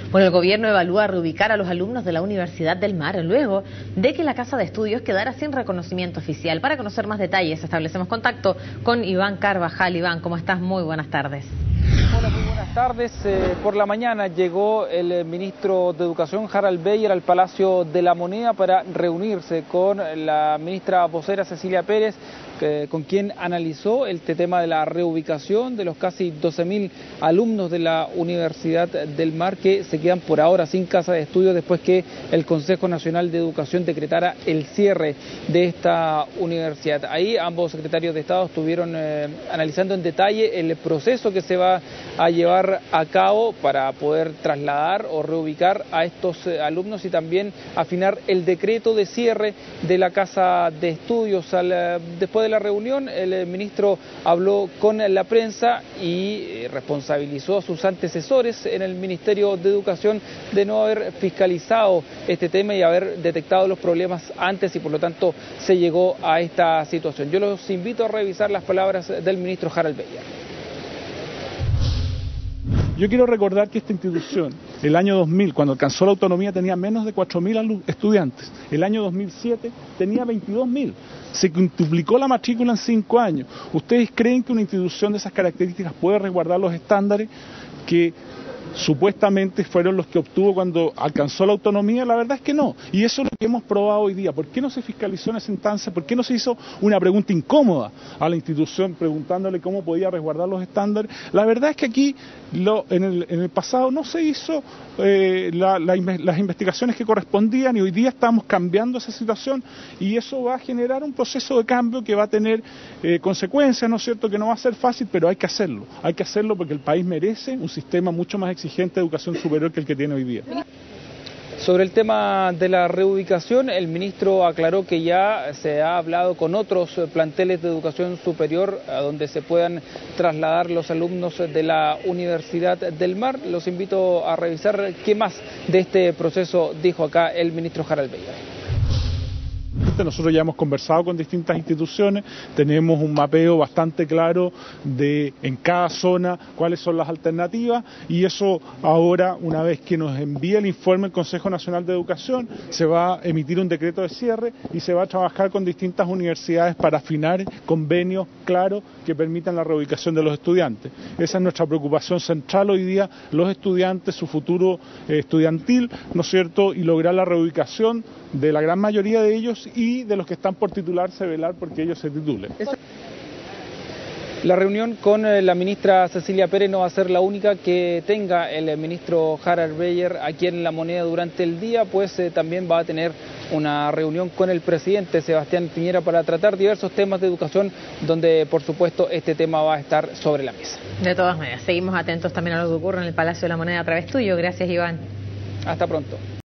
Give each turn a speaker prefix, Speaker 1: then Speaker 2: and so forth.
Speaker 1: Bueno, el gobierno evalúa reubicar a los alumnos de la Universidad del Mar luego de que la Casa de Estudios quedara sin reconocimiento oficial. Para conocer más detalles, establecemos contacto con Iván Carvajal. Iván, ¿cómo estás? Muy buenas tardes.
Speaker 2: Hola, muy buenas tardes. Por la mañana llegó el ministro de Educación, Harald Beyer, al Palacio de la Moneda para reunirse con la ministra vocera Cecilia Pérez, con quien analizó este tema de la reubicación de los casi 12.000 alumnos de la Universidad del Mar que se quedan por ahora sin casa de estudios después que el Consejo Nacional de Educación decretara el cierre de esta universidad. Ahí ambos secretarios de Estado estuvieron analizando en detalle el proceso que se va a llevar a cabo para poder trasladar o reubicar a estos alumnos y también afinar el decreto de cierre de la casa de estudios. Después de la reunión, el ministro habló con la prensa y responsabilizó a sus antecesores en el Ministerio de Educación de no haber fiscalizado este tema y haber detectado los problemas antes y por lo tanto se llegó a esta situación. Yo los invito a revisar las palabras del ministro Harald Beyer.
Speaker 3: Yo quiero recordar que esta institución, el año 2000, cuando alcanzó la autonomía, tenía menos de 4.000 estudiantes. El año 2007 tenía 22.000. Se quintuplicó la matrícula en 5 años. ¿Ustedes creen que una institución de esas características puede resguardar los estándares que supuestamente fueron los que obtuvo cuando alcanzó la autonomía? La verdad es que no, y eso es lo que hemos probado hoy día. ¿Por qué no se fiscalizó en esa instancia? ¿Por qué no se hizo una pregunta incómoda a la institución preguntándole cómo podía resguardar los estándares? La verdad es que aquí en el pasado no se hizo las investigaciones que correspondían y hoy día estamos cambiando esa situación y eso va a generar un proceso de cambio que va a tener consecuencias, ¿no es cierto?, que no va a ser fácil, pero hay que hacerlo porque el país merece un sistema mucho más exigente de educación superior que el que tiene hoy día.
Speaker 2: Sobre el tema de la reubicación, el ministro aclaró que ya se ha hablado con otros planteles de educación superior a donde se puedan trasladar los alumnos de la Universidad del Mar. Los invito a revisar qué más de este proceso dijo acá el ministro Harald Beyer.
Speaker 3: Nosotros ya hemos conversado con distintas instituciones, tenemos un mapeo bastante claro de en cada zona cuáles son las alternativas y eso ahora, una vez que nos envíe el informe el Consejo Nacional de Educación, se va a emitir un decreto de cierre y se va a trabajar con distintas universidades para afinar convenios claros que permitan la reubicación de los estudiantes. Esa es nuestra preocupación central hoy día, los estudiantes, su futuro estudiantil, ¿no es cierto?, y lograr la reubicación de la gran mayoría de ellos y de los que están por titularse, velar porque ellos se titulen.
Speaker 2: La reunión con la ministra Cecilia Pérez no va a ser la única que tenga el ministro Harald Beyer aquí en La Moneda durante el día, pues también va a tener una reunión con el presidente Sebastián Piñera para tratar diversos temas de educación, donde por supuesto este tema va a estar sobre la mesa.
Speaker 1: De todas maneras, seguimos atentos también a lo que ocurre en el Palacio de la Moneda a través tuyo. Gracias, Iván.
Speaker 2: Hasta pronto.